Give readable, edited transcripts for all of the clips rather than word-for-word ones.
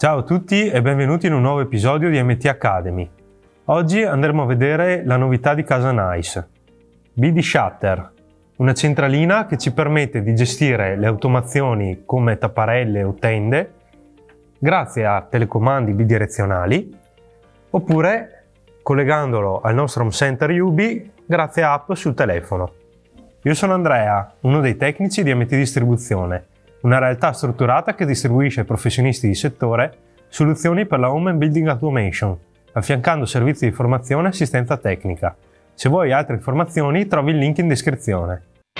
Ciao a tutti e benvenuti in un nuovo episodio di MT Academy. Oggi andremo a vedere la novità di casa Nice, BD Shutter, una centralina che ci permette di gestire le automazioni come tapparelle o tende grazie a telecomandi bidirezionali oppure collegandolo al nostro home center Yubi grazie a app sul telefono. Io sono Andrea, uno dei tecnici di MT Distribuzione, una realtà strutturata che distribuisce ai professionisti di settore soluzioni per la home and building automation, affiancando servizi di formazione e assistenza tecnica. Se vuoi altre informazioni trovi il link in descrizione.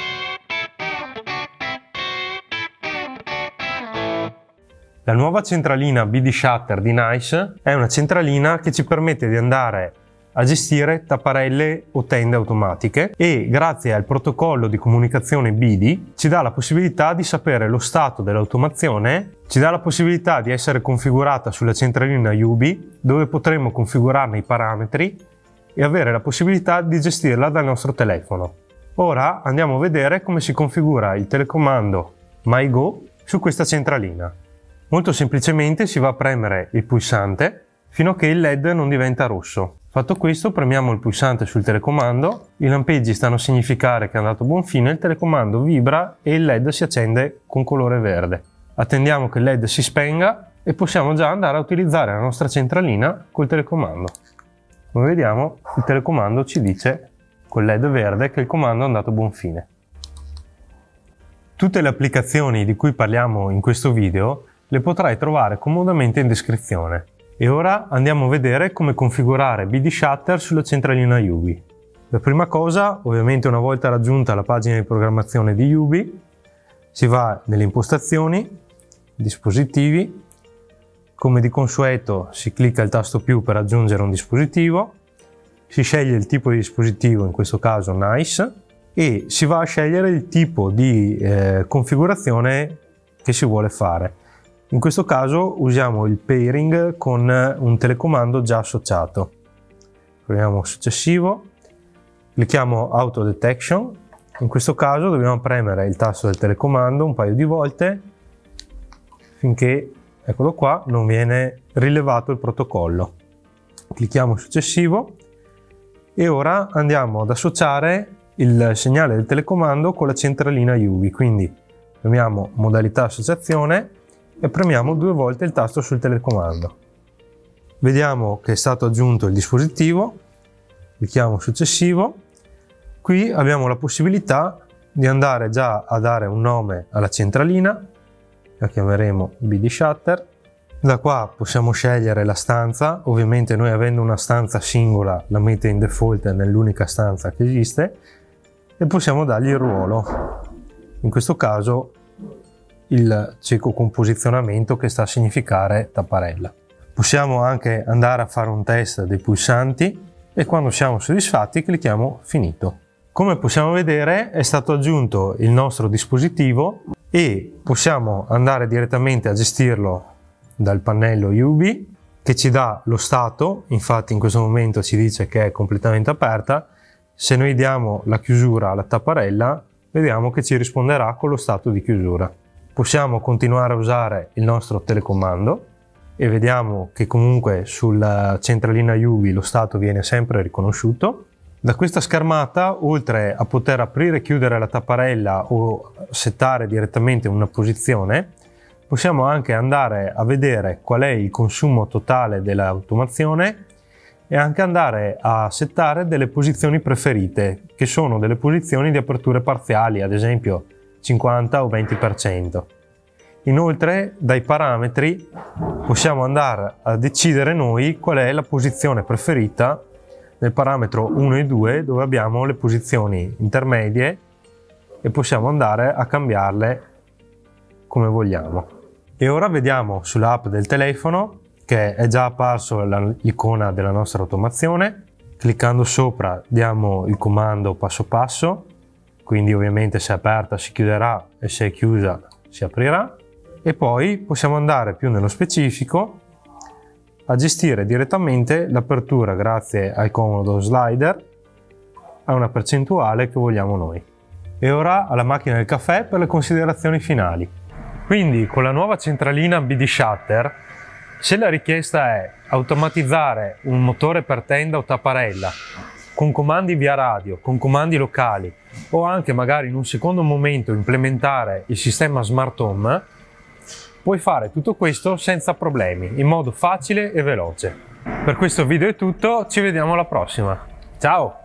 La nuova centralina BD Shutter di Nice è una centralina che ci permette di andare a gestire tapparelle o tende automatiche e grazie al protocollo di comunicazione BD ci dà la possibilità di sapere lo stato dell'automazione, ci dà la possibilità di essere configurata sulla centralina Yubi dove potremo configurarne i parametri e avere la possibilità di gestirla dal nostro telefono. Ora andiamo a vedere come si configura il telecomando MyGo su questa centralina. Molto semplicemente si va a premere il pulsante fino a che il LED non diventa rosso. Fatto questo, premiamo il pulsante sul telecomando, i lampeggi stanno a significare che è andato a buon fine, il telecomando vibra e il LED si accende con colore verde. Attendiamo che il LED si spenga e possiamo già andare a utilizzare la nostra centralina col telecomando. Come vediamo, il telecomando ci dice col LED verde che il comando è andato a buon fine. Tutte le applicazioni di cui parliamo in questo video le potrai trovare comodamente in descrizione. E ora andiamo a vedere come configurare BD Shutter sulla centralina Yubi. La prima cosa, ovviamente una volta raggiunta la pagina di programmazione di Yubi, si va nelle impostazioni, dispositivi, come di consueto si clicca il tasto più per aggiungere un dispositivo, si sceglie il tipo di dispositivo, in questo caso Nice, e si va a scegliere il tipo di configurazione che si vuole fare. In questo caso usiamo il pairing con un telecomando già associato. Proviamo successivo, clicchiamo Auto Detection. In questo caso dobbiamo premere il tasto del telecomando un paio di volte finché, eccolo qua, non viene rilevato il protocollo. Clicchiamo successivo e ora andiamo ad associare il segnale del telecomando con la centralina Yubi. Quindi premiamo modalità associazione e premiamo due volte il tasto sul telecomando. Vediamo che è stato aggiunto il dispositivo, clicchiamo successivo. Qui abbiamo la possibilità di andare già a dare un nome alla centralina, la chiameremo BD Shutter. Da qua possiamo scegliere la stanza, ovviamente noi avendo una stanza singola la mette in default nell'unica stanza che esiste e possiamo dargli il ruolo, in questo caso il cieco composizionamento, che sta a significare tapparella. Possiamo anche andare a fare un test dei pulsanti e quando siamo soddisfatti clicchiamo finito. Come possiamo vedere è stato aggiunto il nostro dispositivo e possiamo andare direttamente a gestirlo dal pannello Yubi che ci dà lo stato. Infatti in questo momento ci dice che è completamente aperta. Se noi diamo la chiusura alla tapparella vediamo che ci risponderà con lo stato di chiusura. Possiamo continuare a usare il nostro telecomando e vediamo che comunque sulla centralina Yubi lo stato viene sempre riconosciuto. Da questa schermata, oltre a poter aprire e chiudere la tapparella o settare direttamente una posizione, possiamo anche andare a vedere qual è il consumo totale dell'automazione e anche andare a settare delle posizioni preferite, che sono delle posizioni di aperture parziali, ad esempio 50 o 20%. Inoltre dai parametri possiamo andare a decidere noi qual è la posizione preferita nel parametro 1 e 2, dove abbiamo le posizioni intermedie e possiamo andare a cambiarle come vogliamo. E ora vediamo sull'app del telefono che è già apparso l'icona della nostra automazione. Cliccando sopra diamo il comando passo passo, quindi ovviamente se è aperta si chiuderà e se è chiusa si aprirà, e poi possiamo andare più nello specifico a gestire direttamente l'apertura grazie al comodo slider a una percentuale che vogliamo noi. E ora alla macchina del caffè per le considerazioni finali. Quindi con la nuova centralina BD Shutter Se la richiesta è automatizzare un motore per tenda o tapparella con comandi via radio, con comandi locali o anche magari in un secondo momento implementare il sistema Smart Home, puoi fare tutto questo senza problemi, in modo facile e veloce. Per questo video è tutto, ci vediamo alla prossima. Ciao!